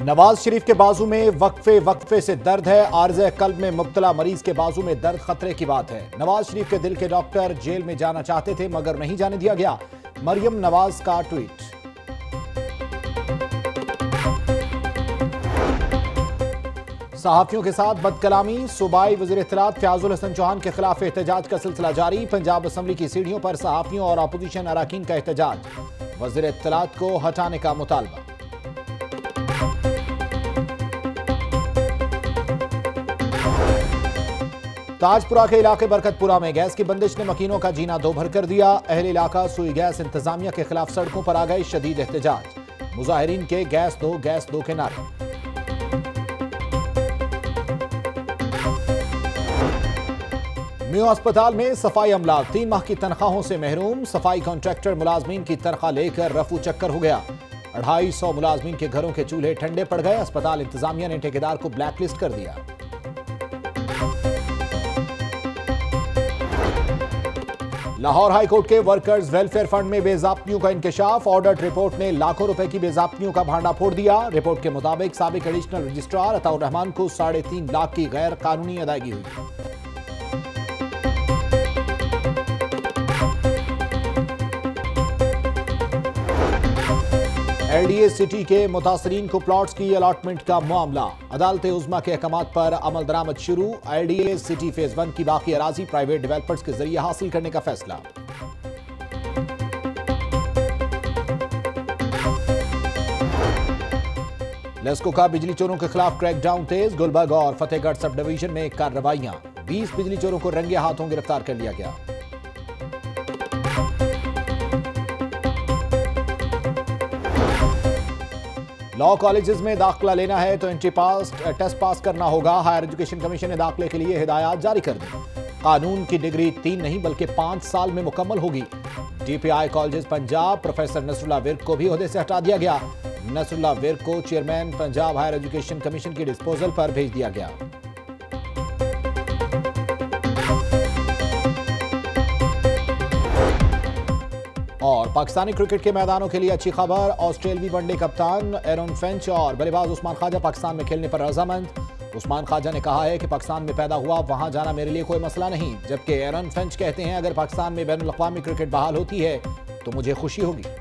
नवाज शरीफ के बाजू में वक्फे से दर्द है। आर्ज़े कल्ब में मुब्तला मरीज के बाजू में दर्द खतरे की बात है। नवाज शरीफ के दिल के डॉक्टर जेल में जाना चाहते थे मगर नहीं जाने दिया गया। मरियम नवाज का ट्वीट। सहाफियों के साथ बदकलामी। सूबाई वज़ीर इत्तलात फ़याज़ुल हसन चौहान के खिलाफ एहतजाज का सिलसिला जारी। पंजाब असम्बली की सीढ़ियों पर सहाफियों और अपोजिशन अराकीन का एहतजाज। वज़ीर इत्तलात को हटाने का मुतालबा। ताजपुरा के इलाके बरकतपुरा में गैस की बंदिश ने मकीनों का जीना दो भर कर दिया। अहले इलाका सुई गैस इंतजामिया के खिलाफ सड़कों पर आ गए। शदीद एहतजाज। मुजाहिरीन के गैस दो के नारे। म्यू अस्पताल में सफाई अमला 3 माह की तनख्वाहों से महरूम। सफाई कॉन्ट्रैक्टर मुलाजमीन की तनख्वाह लेकर रफू चक्कर हो गया। 250 मुलाजमीन के घरों के चूल्हे ठंडे पड़ गए। अस्पताल इंतजामिया ने ठेकेदार को ब्लैकलिस्ट कर दिया। लाहौर हाईकोर्ट के वर्कर्स वेलफेयर फंड में बेजाब्तियों का इंकशाफ। ऑडिट रिपोर्ट ने लाखों रुपए की बेजाब्तियों का भांडा फोड़ दिया। रिपोर्ट के मुताबिक साबिक एडिशनल रजिस्ट्रार अताउर रहमान को 3.5 लाख की गैर कानूनी अदायगी हुई। LDA सिटी के मुतासरीन को प्लॉट्स की अलॉटमेंट का मामला। अदालत उज़्मा के अहकामात पर अमल दरामद शुरू। LDA सिटी फेज 1 की बाकी अराजी प्राइवेट डेवलपर्स के जरिए हासिल करने का फैसला। लेस्को का बिजली चोरों के खिलाफ क्रैकडाउन तेज। गुलबर्ग और फतेहगढ़ सब डिवीजन में कार्रवाइयां। 20 बिजली चोरों को रंगे हाथों गिरफ्तार कर लिया गया। लॉ कॉलेजेस में दाखिला लेना है तो एंट्री टेस्ट पास करना होगा। हायर एजुकेशन कमीशन ने दाखिले के लिए हिदायत जारी कर दी। कानून की डिग्री 3 नहीं बल्कि 5 साल में मुकम्मल होगी। DPI colleges Punjab professor Nasrullah Virk को भी ओहदे से हटा दिया गया। नसरुल्लाह विर्क को chairman Punjab higher education commission की डिस्पोजल पर भेज दिया गया। और पाकिस्तानी क्रिकेट के मैदानों के लिए अच्छी खबर। ऑस्ट्रेलवी वनडे कप्तान एरन फिंच और बल्लेबाज उस्मान ख्वाजा पाकिस्तान में खेलने पर रजामंद। उस्मान ख्वाजा ने कहा है कि पाकिस्तान में पैदा हुआ, वहां जाना मेरे लिए कोई मसला नहीं। जबकि एरन फिंच कहते हैं अगर पाकिस्तान में बैनुल अक़वामी क्रिकेट बहाल होती है तो मुझे खुशी होगी।